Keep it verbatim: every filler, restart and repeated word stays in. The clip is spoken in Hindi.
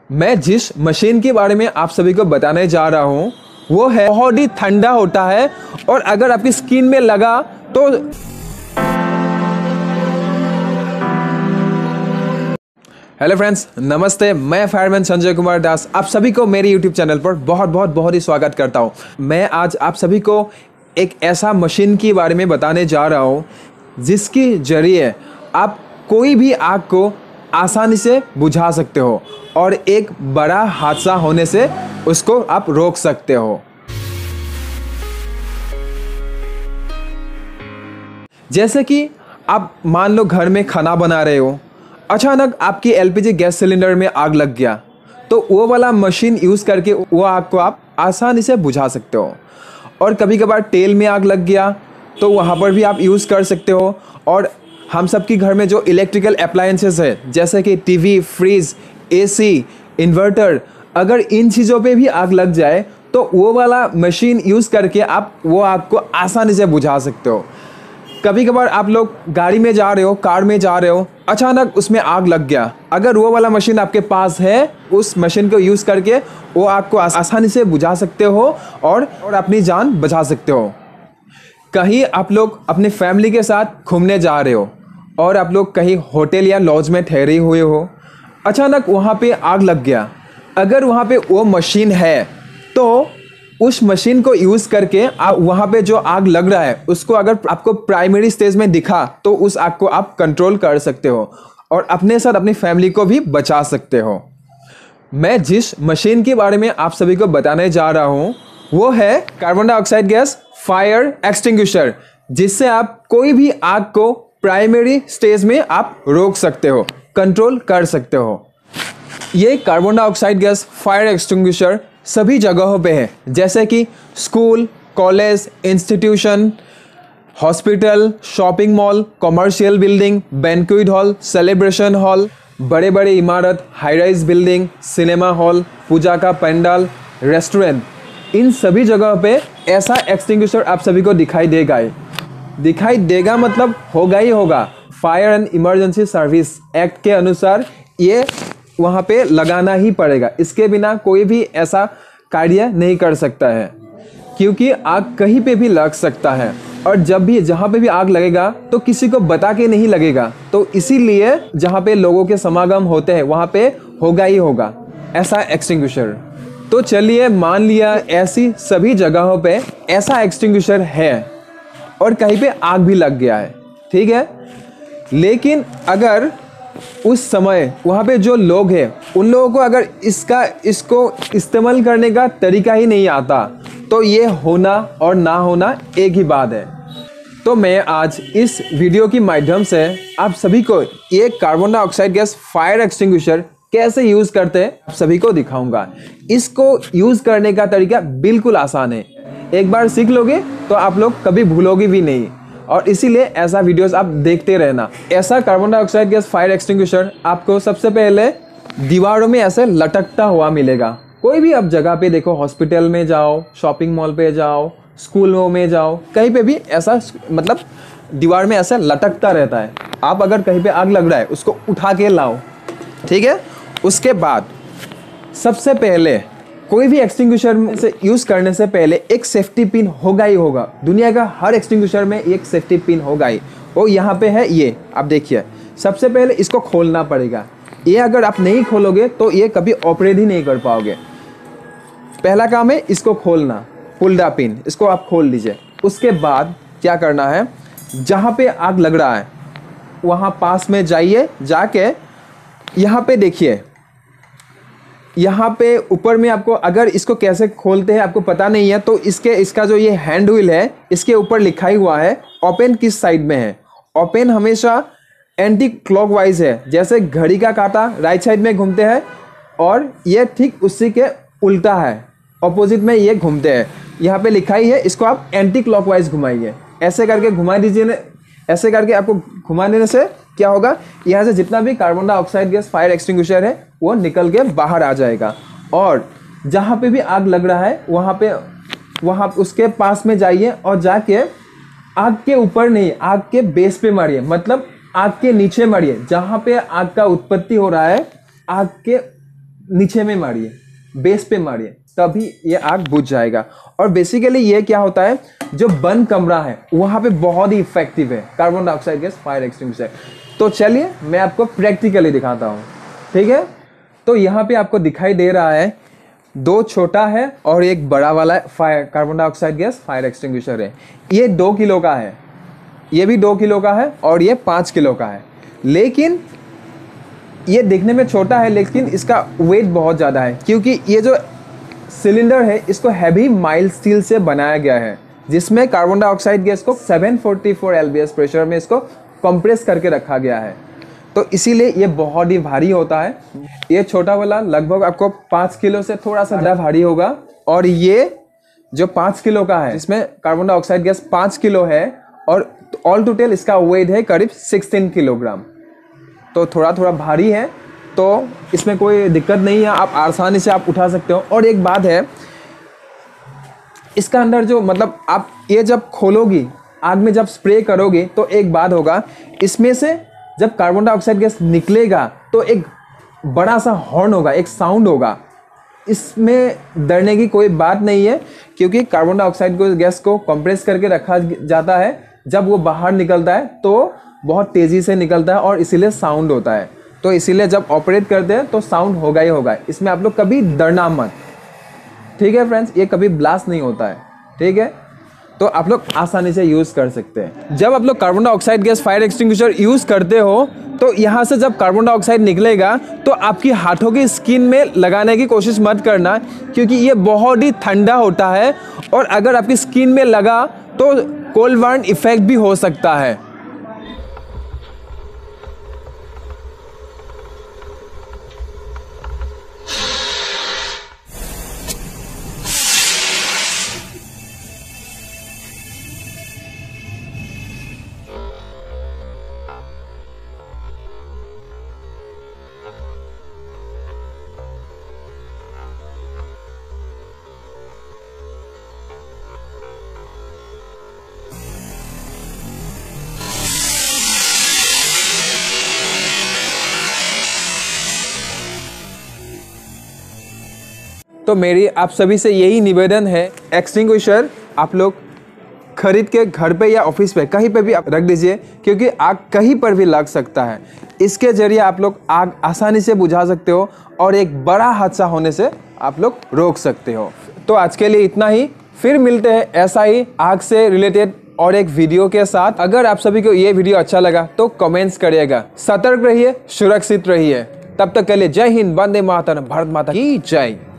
मैं जिस मशीन के बारे में आप सभी को बताने जा रहा हूँ वो है बहुत ही ठंडा होता है और अगर आपकी स्किन में लगा तो हेलो फ्रेंड्स, नमस्ते। मैं फायरमैन संजय कुमार दास आप सभी को मेरे यूट्यूब चैनल पर बहुत बहुत बहुत ही स्वागत करता हूँ। मैं आज आप सभी को एक ऐसा मशीन के बारे में बताने जा रहा हूँ जिसके जरिए आप कोई भी आग को आसानी से बुझा सकते हो और एक बड़ा हादसा होने से उसको आप रोक सकते हो। जैसे कि आप मान लो घर में खाना बना रहे हो, अचानक आपकी एलपीजी गैस सिलेंडर में आग लग गया, तो वो वाला मशीन यूज़ करके वो आग को आप आसानी से बुझा सकते हो। और कभी कभार तेल में आग लग गया तो वहाँ पर भी आप यूज़ कर सकते हो। और हम सब की घर में जो इलेक्ट्रिकल अप्लायंसेस है जैसे कि टीवी, फ्रिज, एसी, इन्वर्टर, अगर इन चीज़ों पे भी आग लग जाए तो वो वाला मशीन यूज़ करके आप वो आग को आसानी से बुझा सकते हो। कभी कभार आप लोग गाड़ी में जा रहे हो, कार में जा रहे हो, अचानक उसमें आग लग गया, अगर वो वाला मशीन आपके पास है उस मशीन को यूज़ करके वो आग को आसानी से बुझा सकते हो और और अपनी जान बचा सकते हो। कहीं आप लोग अपने फैमिली के साथ घूमने जा रहे हो और आप लोग कहीं होटल या लॉज में ठहरे हुए हो, अचानक वहाँ पे आग लग गया, अगर वहाँ पे वो मशीन है तो उस मशीन को यूज़ करके आप वहाँ पे जो आग लग रहा है उसको अगर आपको प्राइमरी स्टेज में दिखा तो उस आग को आप कंट्रोल कर सकते हो और अपने साथ अपनी फैमिली को भी बचा सकते हो। मैं जिस मशीन के बारे में आप सभी को बताने जा रहा हूँ वो है carbon dioxide gas fire extinguisher, जिससे आप कोई भी आग को प्राइमरी स्टेज में आप रोक सकते हो, कंट्रोल कर सकते हो। ये carbon dioxide gas fire extinguisher सभी जगहों पे है, जैसे कि school, college, institution, hospital, shopping mall, commercial building, banquet hall, celebration hall, बड़े बड़े इमारत, high rise building, cinema hall, puja का पंडाल, रेस्टोरेंट, इन सभी जगहों पे ऐसा एक्सटिंग्विशर आप सभी को दिखाई देगा ही दिखाई देगा मतलब होगा ही होगा। Fire and emergency service act के अनुसार ये वहाँ पे लगाना ही पड़ेगा, इसके बिना कोई भी ऐसा कार्य नहीं कर सकता है, क्योंकि आग कहीं पे भी लग सकता है और जब भी जहाँ पे भी आग लगेगा तो किसी को बता के नहीं लगेगा, तो इसीलिए जहाँ पे लोगों के समागम होते हैं वहाँ पे होगा ही होगा ऐसा एक्सटिंग्विशर। तो चलिए मान लिया ऐसी सभी जगहों पे ऐसा एक्सटिंग्विशर है और कहीं पे आग भी लग गया है, ठीक है, लेकिन अगर उस समय वहाँ पे जो लोग हैं उन लोगों को अगर इसका इसको इस्तेमाल करने का तरीका ही नहीं आता तो ये होना और ना होना एक ही बात है। तो मैं आज इस वीडियो के माध्यम से आप सभी को ये carbon dioxide gas fire extinguisher कैसे यूज़ करते हैं आप सभी को दिखाऊंगा। इसको यूज़ करने का तरीका बिल्कुल आसान है, एक बार सीख लोगे तो आप लोग कभी भूलोगे भी नहीं, और इसीलिए ऐसा वीडियोस आप देखते रहना। ऐसा carbon dioxide gas fire extinguisher आपको सबसे पहले दीवारों में ऐसे लटकता हुआ मिलेगा। कोई भी आप जगह पे देखो, हॉस्पिटल में जाओ, शॉपिंग मॉल पे जाओ, स्कूलों में जाओ, कहीं पे भी ऐसा मतलब दीवार में ऐसा लटकता रहता है। आप अगर कहीं पे आग लग रहा है उसको उठा के लाओ, ठीक है। उसके बाद सबसे पहले कोई भी एक्सटिंग्विशर से यूज़ करने से पहले एक सेफ्टी पिन होगा ही होगा। दुनिया का हर एक्सटिंग्विशर में एक सेफ्टी पिन होगा ही, वो यहाँ पे है, ये आप देखिए। सबसे पहले इसको खोलना पड़ेगा, ये अगर आप नहीं खोलोगे तो ये कभी ऑपरेट ही नहीं कर पाओगे। पहला काम है इसको खोलना, पुल द पिन, इसको आप खोल लीजिए। उसके बाद क्या करना है, जहाँ पे आग लग रहा है वहाँ पास में जाइए, जाके यहाँ पे देखिए, यहाँ पे ऊपर में आपको अगर इसको कैसे खोलते हैं आपको पता नहीं है तो इसके इसका जो ये हैंड व्हील है इसके ऊपर लिखा ही हुआ है ओपन किस साइड में है। ओपन हमेशा एंटी क्लॉकवाइज है, जैसे घड़ी का कांटा राइट साइड में घूमते हैं और ये ठीक उसी के उल्टा है, ऑपोजिट में ये घूमते हैं। यहाँ पे लिखा ही है, इसको आप एंटी क्लॉकवाइज घुमाइए, ऐसे करके घुमा दीजिए ना। ऐसे करके आपको घुमाने से क्या होगा, यहाँ से जितना भी carbon dioxide gas fire extinguisher है वो निकल के बाहर आ जाएगा। और जहाँ पे भी आग लग रहा है वहाँ पे वहाँ उसके पास में जाइए और जाके आग के ऊपर नहीं, आग के बेस पे मारिए, मतलब आग के नीचे मारिए, जहाँ पे आग का उत्पत्ति हो रहा है, आग के नीचे में मारिए, बेस पे मारिए, तभी ये आग बुझ जाएगा। और बेसिकली ये क्या होता है, जो बंद कमरा है वहाँ पे बहुत ही इफेक्टिव है carbon dioxide gas fire extinguisher. तो चलिए मैं आपको प्रैक्टिकली दिखाता हूँ, ठीक है। तो यहाँ पे आपको दिखाई दे रहा है दो छोटा है और एक बड़ा वाला fire carbon dioxide gas fire extinguisher है। ये दो किलो का है, ये भी दो किलो का है और ये पाँच किलो का है। लेकिन ये दिखने में छोटा है लेकिन इसका वेट बहुत ज़्यादा है, क्योंकि ये जो सिलेंडर है इसको हैवी माइल्ड स्टील से बनाया गया है, जिसमें कार्बन डाइऑक्साइड गैस को सात सौ चौवालीस एल बी एस प्रेशर में इसको कंप्रेस करके रखा गया है। तो इसीलिए ये बहुत ही भारी होता है। ये छोटा वाला लगभग आपको पाँच किलो से थोड़ा सा ज़्यादा भारी होगा, और ये जो पाँच किलो का है इसमें कार्बन डाइऑक्साइड गैस पाँच किलो है और ऑल टोटल इसका वेट है करीब सोलह किलोग्राम। तो थोड़ा थोड़ा भारी है, तो इसमें कोई दिक्कत नहीं है, आप आसानी से आप उठा सकते हो। और एक बात है, इसका अंदर जो मतलब आप ये जब खोलोगी, आग में जब स्प्रे करोगे, तो एक बात होगा, इसमें से जब कार्बन डाइऑक्साइड गैस निकलेगा तो एक बड़ा सा हॉर्न होगा, एक साउंड होगा। इसमें डरने की कोई बात नहीं है, क्योंकि कार्बन डाइऑक्साइड को गैस को कंप्रेस करके रखा जाता है। जब वो बाहर निकलता है तो बहुत तेज़ी से निकलता है और इसीलिए साउंड होता है। तो इसीलिए जब ऑपरेट करते हैं तो साउंड होगा ही होगा। इसमें आप लोग कभी डरना मत, ठीक है फ्रेंड्स। ये कभी ब्लास्ट नहीं होता है, ठीक है। तो आप लोग आसानी से यूज़ कर सकते हैं। जब आप लोग carbon dioxide gas fire extinguisher use करते हो तो यहाँ से जब कार्बन डाइऑक्साइड निकलेगा तो आपकी हाथों की स्किन में लगाने की कोशिश मत करना, क्योंकि ये बहुत ही ठंडा होता है और अगर आपकी स्किन में लगा तो कोल्ड बर्न इफेक्ट भी हो सकता है। तो मेरी आप सभी से यही निवेदन है, एक्सटिंग्विशर आप लोग खरीद के घर पे या ऑफिस पे कहीं पे भी आप रख दीजिए, क्योंकि आग कहीं पर भी लग सकता है। इसके जरिए आप लोग आग आसानी से बुझा सकते हो और एक बड़ा हादसा होने से आप लोग रोक सकते हो। तो आज के लिए इतना ही, फिर मिलते हैं ऐसा ही आग से रिलेटेड और एक वीडियो के साथ। अगर आप सभी को ये वीडियो अच्छा लगा तो कमेंट्स करिएगा। सतर्क रहिए, सुरक्षित रहिए। तब तक के लिए जय हिंद, वंदे मातरम, भारत माता की जय।